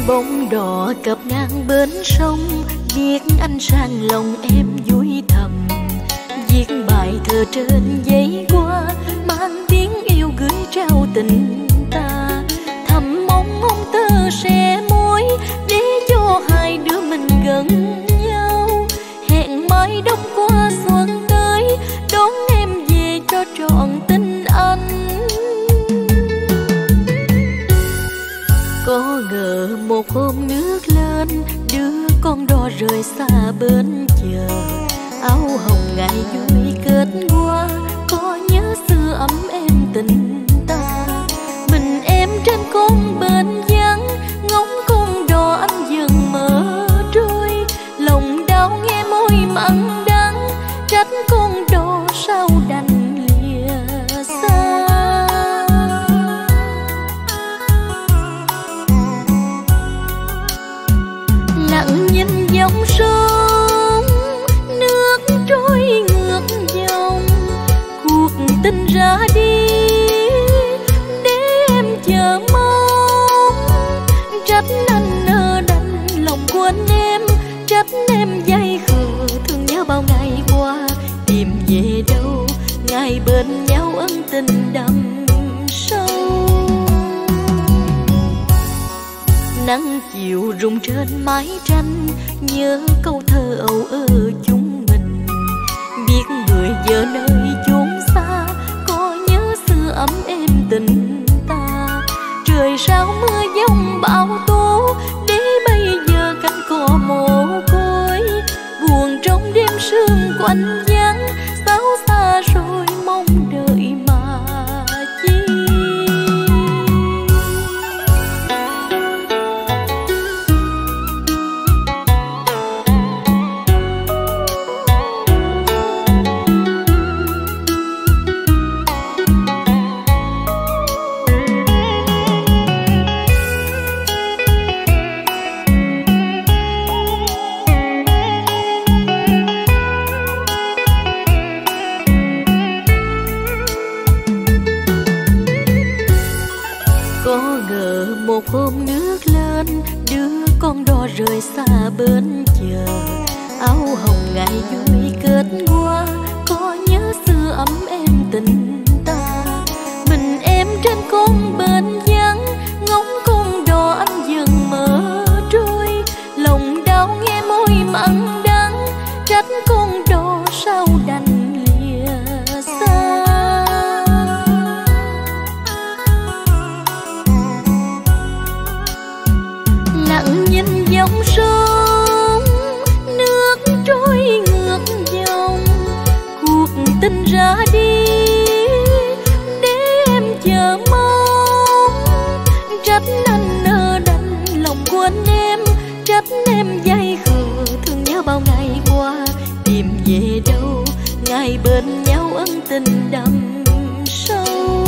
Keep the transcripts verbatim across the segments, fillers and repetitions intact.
bóng đò cập ngang bến sông, viết anh sang lòng em vui thầm. Viết bài thơ trên giấy hoa, mang tiếng yêu gửi trao tình ta. Thầm mong ông tơ sẽ môi để cho hai đứa mình gần nhau. Hẹn mai đông qua xuân tới, đón em về cho trọn tình anh. Có ngờ một hôm nước lên, đưa con đò rời xa bến chờ. Áo hồng ngày vui kết hoa, có nhớ xưa ấm em tình ta. Mình em trên con bến vắng, ngóng con đò anh dần mở trôi. Lòng đau nghe môi mặn đắng, trách con đò sao đành lìa xa. Lặng nhìn dòng sông, nước trôi ngược dòng. Cuộc tình ra đi để em chờ mong. Trách anh nỡ đành lòng quên em, trách em dây khờ thương nhớ bao ngày qua. Tìm về đâu ngày bên nhau ân tình đậm sâu. Nắng chiều rung trên mái tranh, nhớ câu thơ âu ơ chúng mình. Biết người giờ nơi chốn xa, có nhớ xưa ấm em tình ta. Trời sao mưa giông bão tố, để bây giờ cánh cò mồ côi. Buồn trong đêm sương quạnh vắng, sao xa rồi mong đợi mà chi. Có ngờ một hôm nước lên, đưa con đò rời xa bến chờ. Áo hồng ngày vui kết hoa, có nhớ xưa ấm em tình ta. Mình em trên con bến vắng, ngóng con đò anh dần mở trôi. Lòng đau nghe môi mặn đắng, trách con đò sao đành lìa xa. Lặng nhìn dòng sông, nước trôi ngược dòng. Cuộc tình ra đi để em chờ mong. Trách anh nỡ đành lòng quên em, trách em dây khờ thương nhớ bao ngày qua. Tìm về đâu ngày bên nhau ân tình đậm sâu.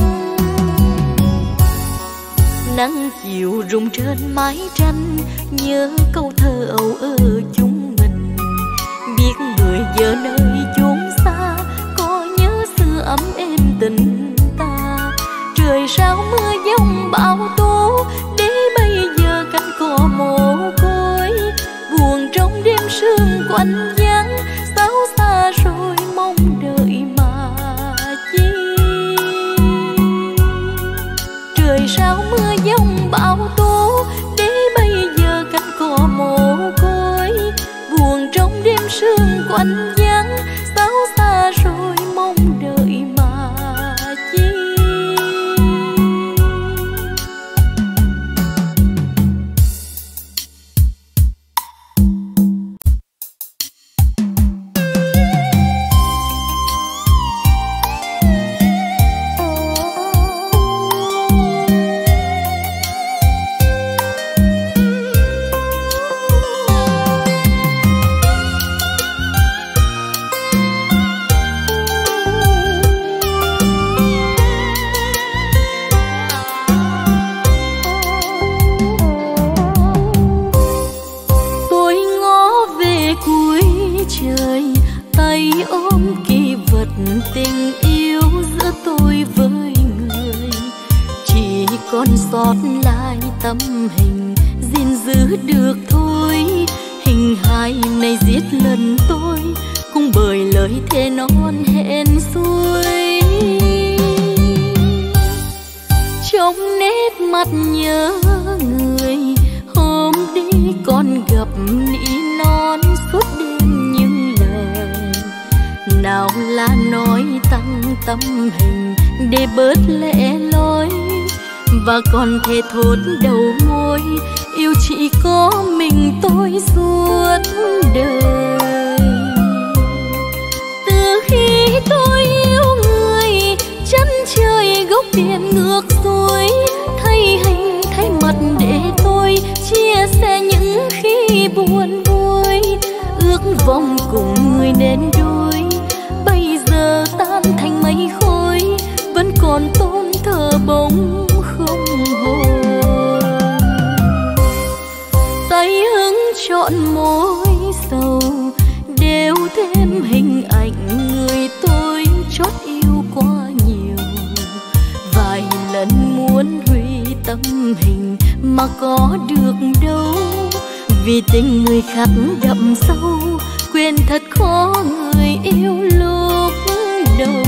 Nắng chiều rung trên mái tranh, nhớ câu thơ âu ơ chúng mình. Biết người giờ nơi chốn xa, có nhớ xưa ấm em tình ta. Trời sao mưa giông bão tố, để bây giờ cánh cò mồ côi. Buồn trong đêm sương quạnh vắng, sao xa rồi mong đợi mà chi. Trời sao mưa giông bão tố, để bây giờ cánh cò mồ côi. Buồn trong đêm sương quạnh vắng, sao xa rồi mong đợi mà chi. hình gìn giữ được thôi. Hình hài này giết lần tôi cũng bởi lời thề non hẹn xuôi. Trong nét mặt nhớ người hôm đi con gặp nỉ non suốt đêm những lời nào là nói tăng tâm hình để bớt lẻ loi, và còn thề thốt đầu môi yêu chỉ có mình tôi suốt đời. Từ khi tôi yêu người chân trời góc biển ngược xuôi, thấy hình thấy mặt để tôi chia sẻ những khi buồn vui, ước vọng cùng người nên đôi. Bây giờ tan thành mây khói vẫn còn tôn thờ bóng không hồn. Tay hứng chọn môi sầu đều thêm hình ảnh người tôi chót yêu quá nhiều. Vài lần muốn hủy tâm hình mà có được đâu, vì tình người khác đậm sâu quên thật khó người yêu lúc đầu.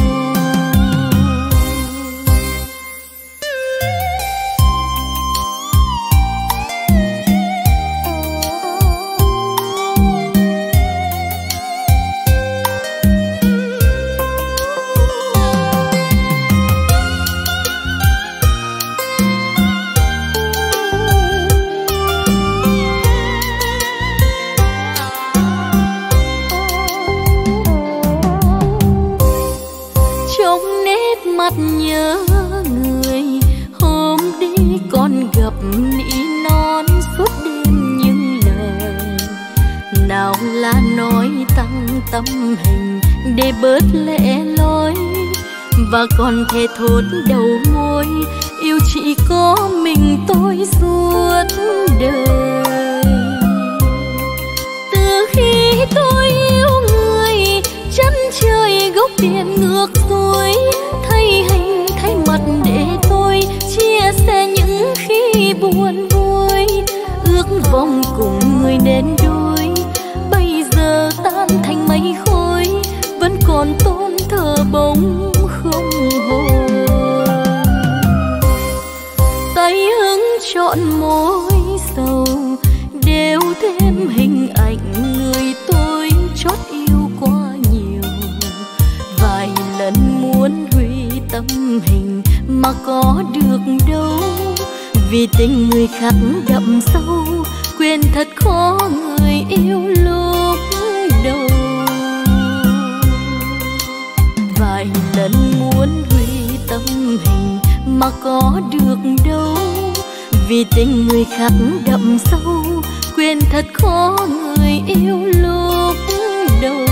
Mắt nhớ người hôm đi con gặp nỉ non suốt đêm những lời nào là nói tăng tâm hình để bớt lẻ loi, và còn thề thốt đầu môi yêu chỉ có mình tôi suốt đời. Từ khi tôi yêu người chân trời góc biển ngược xuôi, thấy hình thấy mặt để tôi chia sẻ những khi buồn vui, ước vọng cùng người nên đôi. Bây giờ tan thành mây khói vẫn còn tôn thờ bóng không hồn. Tay hứng chọn môi sầu đều thêm hình ảnh người tôi chót yêu quá nhiều. Vài lần muốn hủy tâm hình mà có được đâu, vì tình người khác đậm sâu quên thật khó người yêu lúc đầu. Vài lần muốn hủy tâm hình mà có được đâu, vì tình người khác đậm sâu quên thật khó người yêu lúc đầu.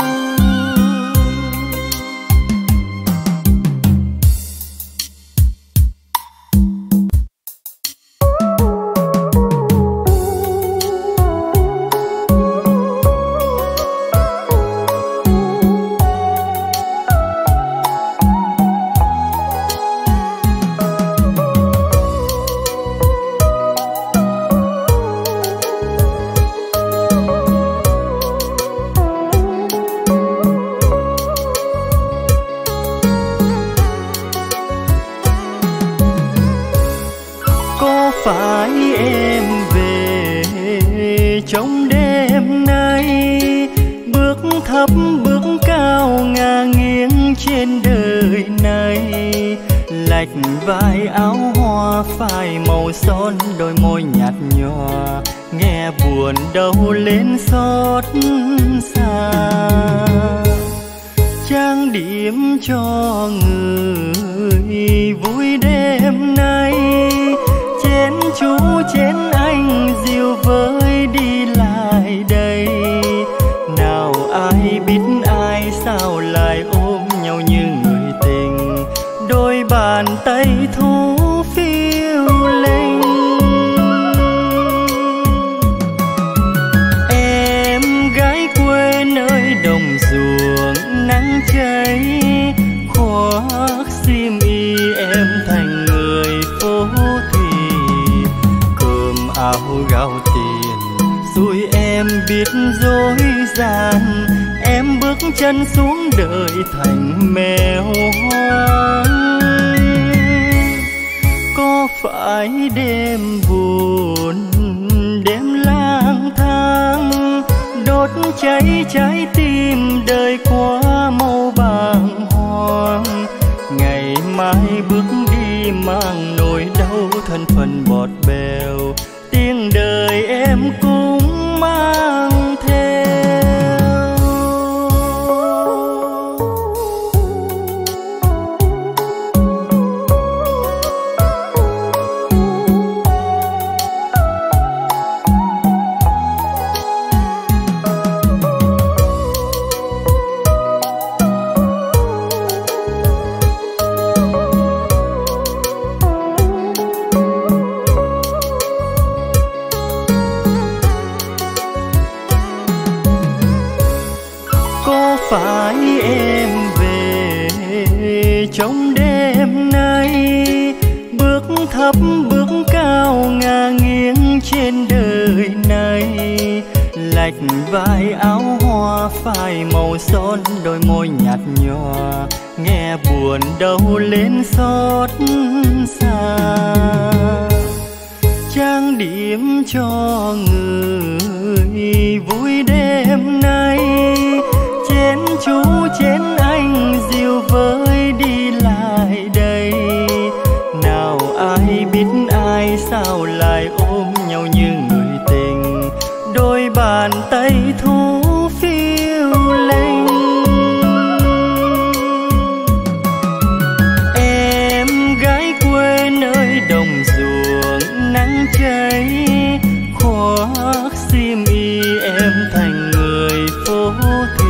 Phải em về trong đêm nay, bước thấp bước cao ngả nghiêng trên đời này, lạch vai áo hoa phai màu son đôi môi nhạt nhòa, nghe buồn đâu lên xót xa. Trang điểm cho người vui đêm nay, chén chú chén anh dịu với đi lại đây. Nào ai biết ai sao lại ôm nhau như người tình, đôi bàn tay thu phiêu linh. Em gái quê nơi đồng ruộng nắng cháy, khoác xiêm y em thành người phố thủy, cơm áo áo gạo tiền, rồi em biết dối gian, em bước chân xuống đời thành mèo hoang. Có phải đêm buồn, đêm lang thang, đốt cháy trái tim đời qua màu bàng hoàng. Ngày mai bước đi mang nỗi đau thân phận bọt bèo, tiếng đời em cũng mang theo. Phải em về trong đêm nay, bước thấp bước cao ngả nghiêng trên đời này. Lạch vai áo hoa phai màu son, đôi môi nhạt nhòa nghe buồn đau lên xót xa. Trang điểm cho người vui đêm nay, chén chú chén anh dìu với đi lại đây. Nào ai biết ai sao lại ôm nhau như người tình, đôi bàn tay thu phiêu linh. Em gái quê nơi đồng ruộng nắng cháy, khoác xiêm y em thành người phố thị.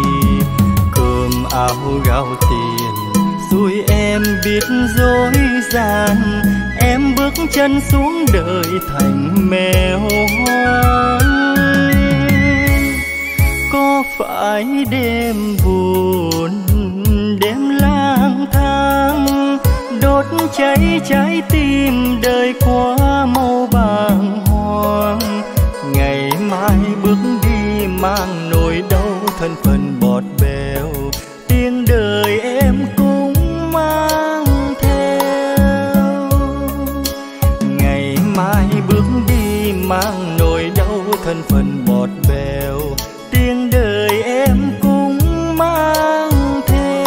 Áo gạo tiền, rồi em biết dối gian, em bước chân xuống đời thành mèo hoang. Có phải đêm buồn, đêm lang thang, đốt cháy trái tim đời qua màu bàng hoàng. Ngày mai bước đi mang nỗi đau thân phận bọt bèo, tiếng đời em cũng mang theo. Ngày mai bước đi mang nỗi đau thân phận bọt bèo, tiếng đời em cũng mang theo.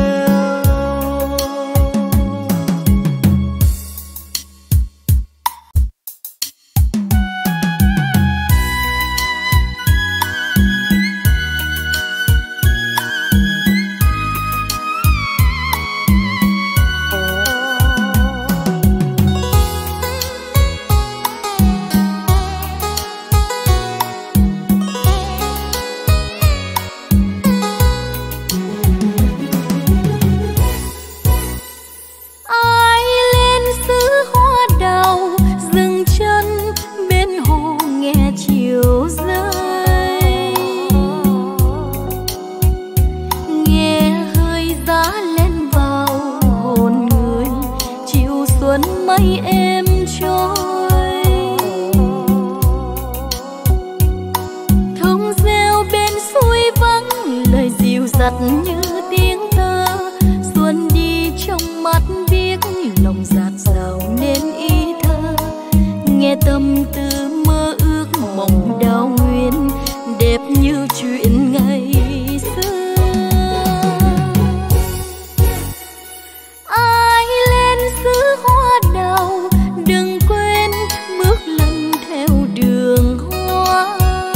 giật như tiếng thơ, xuân đi trong mắt biếc lòng dạt dào nên ý thơ. Nghe tâm tư mơ ước mộng đào nguyên, đẹp như chuyện ngày xưa. Ai lên xứ hoa đào đừng quên bước lần theo đường hoa.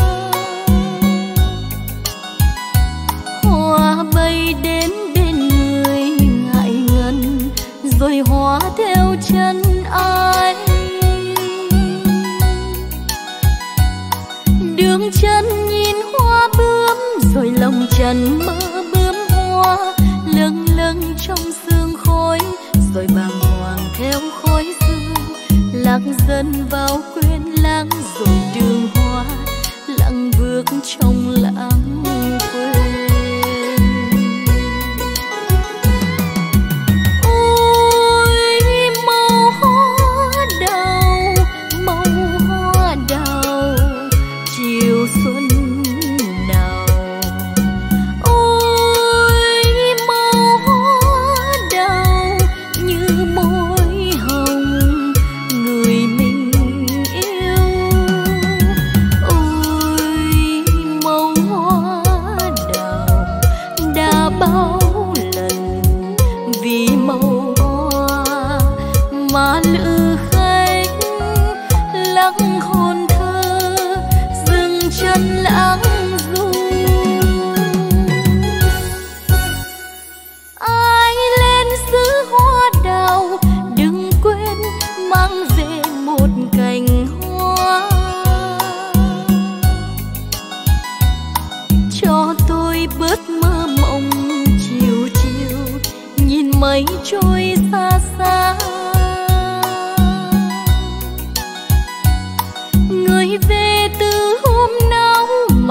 Hoa bay đến bên người ngại ngần, rồi hóa theo chân ai. Đường chân nhìn hoa bướm, rồi lòng trần mơ bướm hoa. Lâng lâng trong sương khói, rồi bàng hoàng theo khói sương. Lạc dần vào quên lãng, rồi đường hoa lặng bước trong lãng quên. Ôi màu hoa đào, màu hoa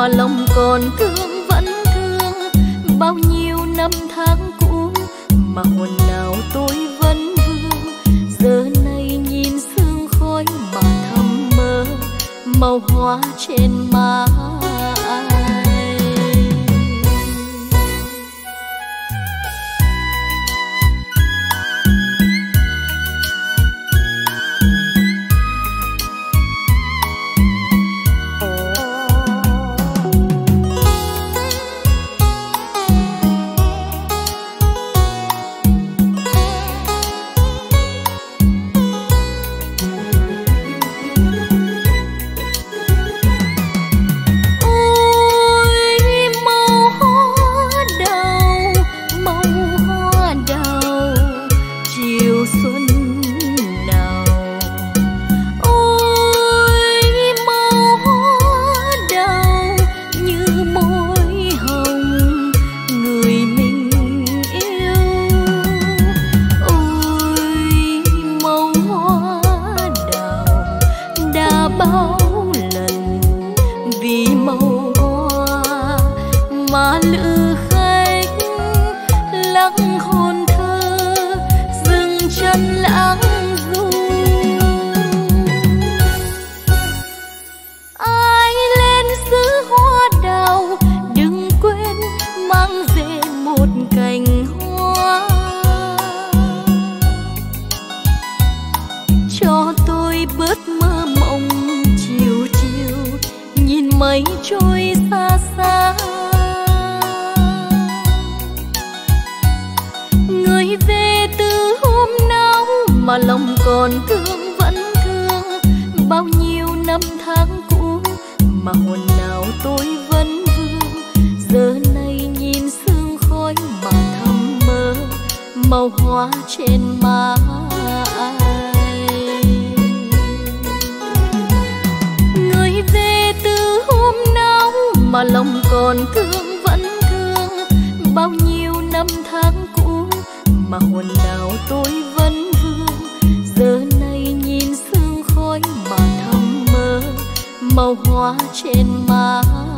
mà lòng còn thương vẫn thương. Bao nhiêu năm tháng cũ mà hồn nào tôi vẫn vương. Giờ này nhìn sương khói mà thầm mơ màu hoa trên má ai. Mà lòng còn thương vẫn thương. Bao nhiêu năm tháng cũ mà hồn nào tôi vẫn vương. Giờ này nhìn sương khói mà thầm mơ màu hoa trên má ai. Người về từ hôm nào mà lòng còn thương vẫn thương. Bao nhiêu năm tháng cũ mà hồn nào tôi vẫn vương. Giờ này nhìn sương khói mà thầm mơ màu hoa trên má.